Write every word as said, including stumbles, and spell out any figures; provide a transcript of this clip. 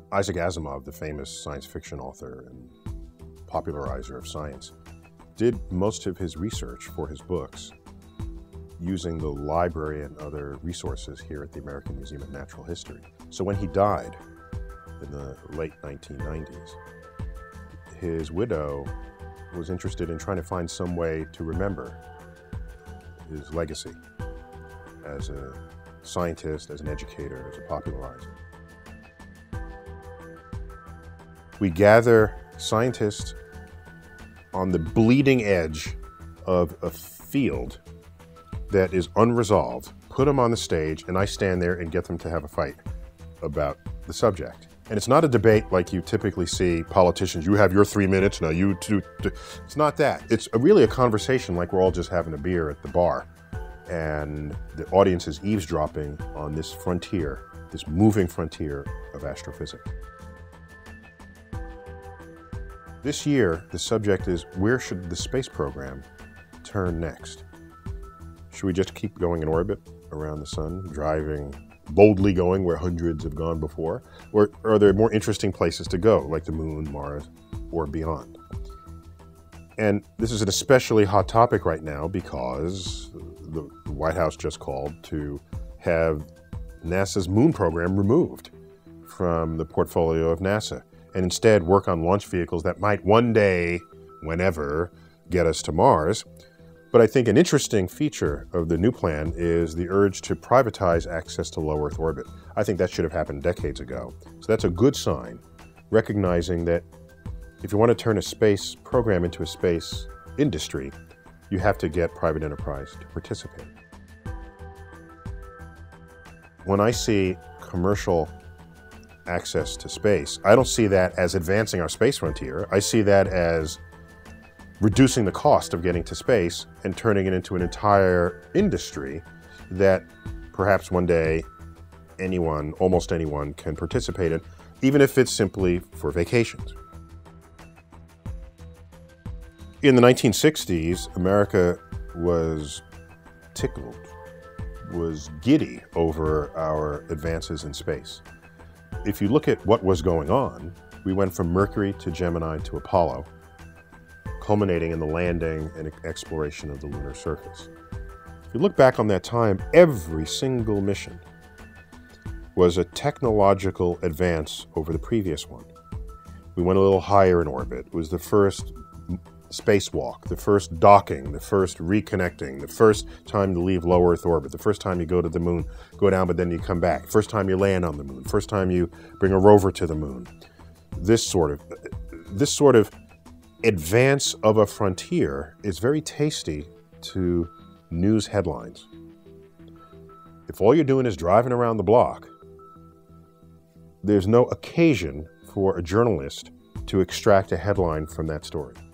Isaac Asimov, the famous science fiction author and popularizer of science, did most of his research for his books using the library and other resources here at the American Museum of Natural History. So when he died in the late nineteen nineties, his widow was interested in trying to find some way to remember his legacy as a scientist, as an educator, as a popularizer. We gather scientists on the bleeding edge of a field that is unresolved, put them on the stage, and I stand there and get them to have a fight about the subject. And it's not a debate like you typically see politicians, you have your three minutes, now you two. It's not that. It's a, really a conversation like we're all just having a beer at the bar. And the audience is eavesdropping on this frontier, this moving frontier of astrophysics. This year, the subject is, where should the space program turn next? Should we just keep going in orbit around the sun, driving, boldly going where hundreds have gone before? Or are there more interesting places to go, like the moon, Mars, or beyond? And this is an especially hot topic right now because the White House just called to have NASA's moon program removed from the portfolio of NASA, and instead work on launch vehicles that might one day, whenever, get us to Mars. But I think an interesting feature of the new plan is the urge to privatize access to low Earth orbit. I think that should have happened decades ago. So that's a good sign, recognizing that if you want to turn a space program into a space industry, you have to get private enterprise to participate. When I see commercial access to space, I don't see that as advancing our space frontier. I see that as reducing the cost of getting to space and turning it into an entire industry that perhaps one day anyone, almost anyone, can participate in, even if it's simply for vacations. In the nineteen sixties, America was tickled, was giddy over our advances in space. If you look at what was going on, we went from Mercury to Gemini to Apollo, culminating in the landing and exploration of the lunar surface. If you look back on that time, every single mission was a technological advance over the previous one. We went a little higher in orbit. It was the first spacewalk, the first docking, the first reconnecting, the first time to leave low Earth orbit, the first time you go to the moon, go down, but then you come back, first time you land on the moon, first time you bring a rover to the moon. This sort of, this sort of advance of a frontier is very tasty to news headlines. If all you're doing is driving around the block, there's no occasion for a journalist to extract a headline from that story.